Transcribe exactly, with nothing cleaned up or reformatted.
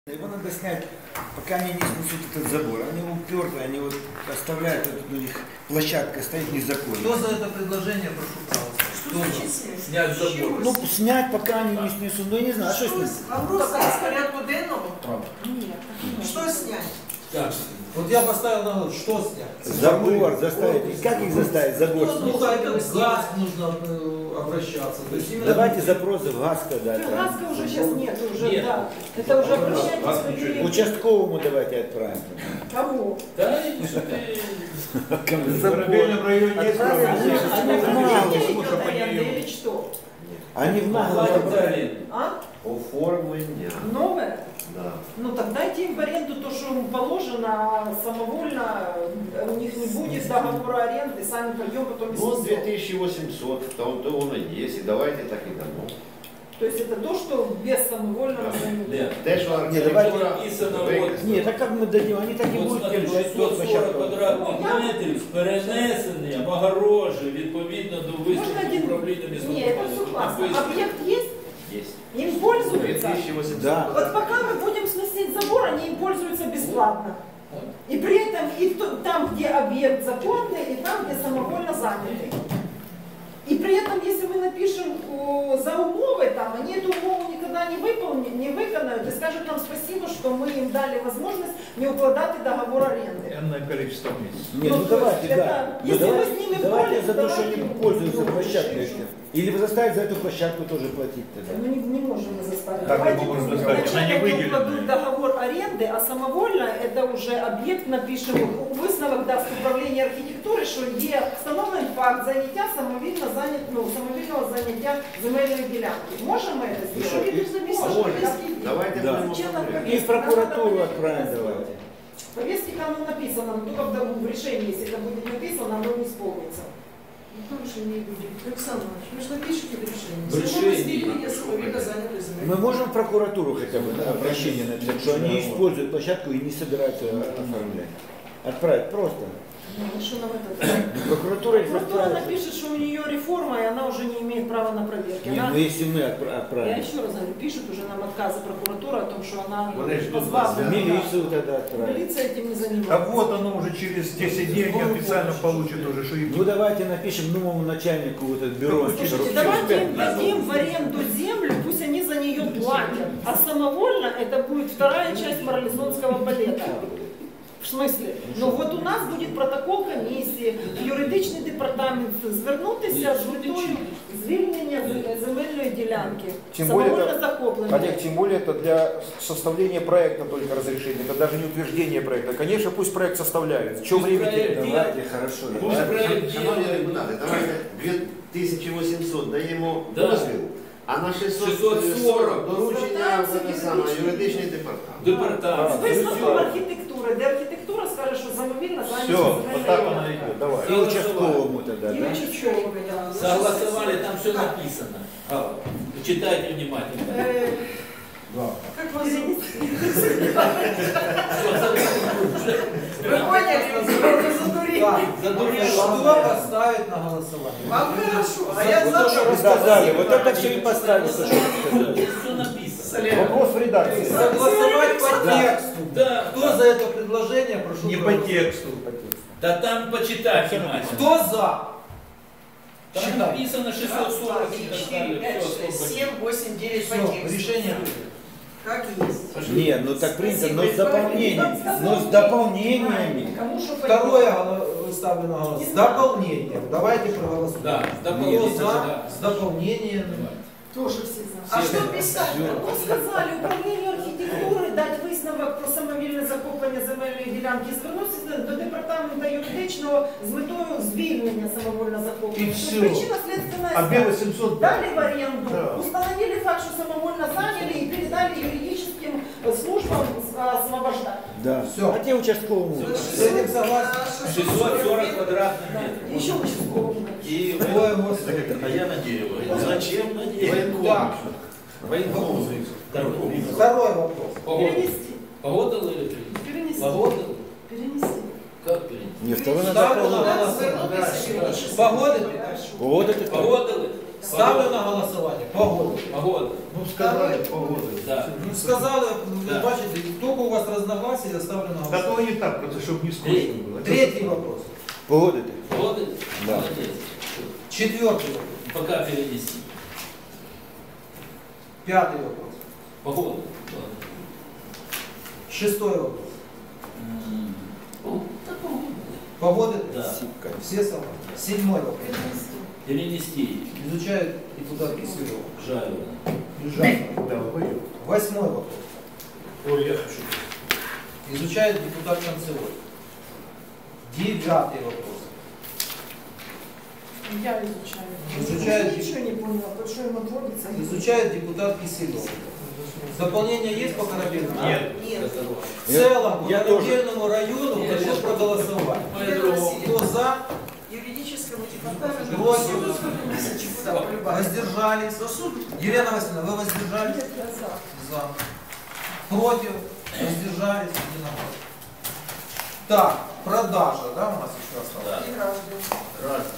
Его надо снять, пока они не снесут этот забор. Они упертые, они вот оставляют, вот у них площадка стоит незаконно. Кто за это предложение, прошу пожалуйста? Что значит снять забор? Ну, снять, пока они не снесут. Ну, я не знаю, а что снять? Вопрос с порядку денного? Нет. Что снять? Так, вот я поставил на голову, что снять? Забор заставить. И как их заставить? Забор Ну, снять. это газ нужно э, обращаться. То есть именно... Давайте запросы в ГАСКО дать. Гаска уже сейчас нет, уже, Нет. да. Это уже обращайтесь к Участковому давайте отправим. Кому? Да, и что ты... В Корабельном районе есть Или что? Они в наглом забрали. А? Оформлення. Новое? Да. Ну так дайте им в аренду то, что им положено, а самовольно у них не будет договора аренды, сами пойдем потом и Ну, две снесем. тысячи восемьсот, то, то он и есть, и давайте так и дамо. То есть это то, что без самовольного занятия. Те, що Ні, давайте написано, от, Нет, так как мы дадим? Они так и от, будут смотри, платить шістсот сорок квадратних метрів з перенесенням огорожі відповідно до Можно висновку один... управління Нет, міського это все классно. Написано. Объект есть? Есть. Им две пользуются? тысячи восемьсот. Да. Вот пока мы будем сносить забор, они им пользуются бесплатно. И при этом и то- там, где объект законный, и там, где самовольно занятый. И при этом, если мы напишем о, за умовы, там, они эту умову никогда не, выполнят, не выконают и скажут нам спасибо, что мы им дали возможность не укладать договор аренды. Энное количество месяцев. Нет, ну Ну, то давайте, есть да. это- Ну, если мы давайте, с ними давайте борем, за то, что давайте они мы пользуются будем площадкой. решить. Или вы заставить за эту площадку тоже платить тогда. Мы не, не можем мы заставить. Так Давайте мы можем мы заставить, она не вначале выделена. укладут договор аренды, а самовольно это уже объект напишем. Висновок дасть управління архітектури, що є встановлений факт заняття самовільно занят, ну, самовільного заняття земельної ділянки. Можемо ми це зробити? Можем. Давайте Да. будем Зачем оформлять. И в прокуратуру отправим давайте. В повестке там ну, написано, но только в, в решении, если это будет написано, оно не исполнится. Никто решение не будет. Александр Иванович, вы же напишите это решение. В решении. Свободное сведения самовольно занятой земли. Мы можем в прокуратуру хотя бы да, обращение написать, что они используют площадку и не собираются оформлять. Отправить просто. Ну, что нам это? Прокуратура их Прокуратура отправит. напишет, что у нее реформа, и она уже не имеет права на проверки. Нет, Она- ну если мы отпра- Я отправим. еще раз говорю, пишет уже нам отказы прокуратура о том, что она Вони ж тут позбавлена. Милицию тогда отправить. Милиция этим не А занимается. вот оно уже через десять дней официально получит уже, что и Ну давайте напишем новому начальнику вот это бюро. Слушайте, давайте им дадим в аренду землю, пусть они за нее платят. А самовольно это будет вторая часть марлезонского балета. В смысле? Ну вот у нас будет протокол комісії, юридичний департамент звернутися з метою звільнення з- земельної ділянки. Тим более Самовольно это- захоплення. Олег, тем более это для составления проекта только разрешение, это даже не утверждение проекта. Конечно, пусть проект составляют. В чем Пусть время проект терять? Давайте, хорошо. Пусть проект Шановні делает. депутати, давайте дві тисячі вісімсот даємо Да. дозвіл, а на шістсот шістсот сорок сорок доручення Звертається в те саме, юридичний юридичний департамент. З Департамент. висновком архітектури, де архітектура скаже, що самовільно Все, зайняться вот земельною так оно ділянкою. идет. Давай. И участковому тогда, І да? Участковому, да. Согласовали, там все написано. А, читайте внимательно. Е, Как вас зовут? Вы поняли? Так, Задурили. что поставить на голосование? Вам хорошо, а я Вот то, что за. вы сказали, вот это все и поставили, то, что вы сказали. Здесь все написано. Вопрос в редакции. Согласовать по Да. тексту. Да. Кто за это предложение, прошу не по проголосовать. тексту. Да там почитай внимательно. Кто за? Там Считай. написано шестьсот сорок и так четыре, далее. пять, Всё, шесть, сколько семь, восемь, девять по Все, тексту. решение. Как есть. Нет, ну так принято, Спасибо, но с дополнением, но с дополнениями. Кому що Второе голо- ставлю на голос. С дополнением. Давайте проголосуем. Да, с Кто дополнением, за? да. С дополнением. Тоже все за. А что писать? Ну, сказали, управлінню архітектури дати висновок про самовільне захоплення земельної ділянки, звернутися до департаменту юридичного з метою звільнення самовільно захоплення. І Тобто всё. причина следственная А Б восемьсот дали в аренду, Да. установили факт, что самовольно заняли и передали юридическим э, службам а, освобождать. Да. Всё. А те участковому. С этим согласен. шестьсот сорок квадратных метров. Еще участковому. И Двое голосуют. А я на дерево. Зачем на Да. Военком. Второй вопрос. Погода. Перенести. Погода или перенести? Перенести. Погода? Перенести. Как перенести? Не, второй надо Ставлю на полностью. голосование. Звернутися юридично. Погода? Вот это Погода. Ставлю на голосування. Погодити. Погода. Ну, сказали, погода. Да. Ну, сказали, ви Да. бачите, тільки у вас разногласия, я ставлю на Да голосування. то не так, просто чтобы не скучно было. Это Третий вопрос. Погодите? Погода? Да. Молодец. Четвертый вопрос. Пока перенести. Пятый вопрос. Погода. Шестой вопрос. М, ну, так погода. Погоды? Да. Все согласны. Седьмой вопрос. Перенести. Изучает депутат Киселев. Жаль. Жахов. Да, вы. Восьмой вопрос. Ой, я хочу. Изучает депутат Концевой. Девятый вопрос. Я изучаю. Изучаю. Я ничего не поняла, потому что им отводится. Изучает депутат Киселев. Дополнение есть по Корабельному? Нет. В целом, по Я тоже. Корабельному району Я прошу сейчас- проголосовать. По-другому. Кто за? Юридическому департаменту. Против? Куда прибавить? Воздержались? Елена Васильевна, вы воздержались? Нет, я за. За. Против? Воздержались? Единогласно. Так, продажа, да, у нас еще осталось? Да. И граждан. Раз.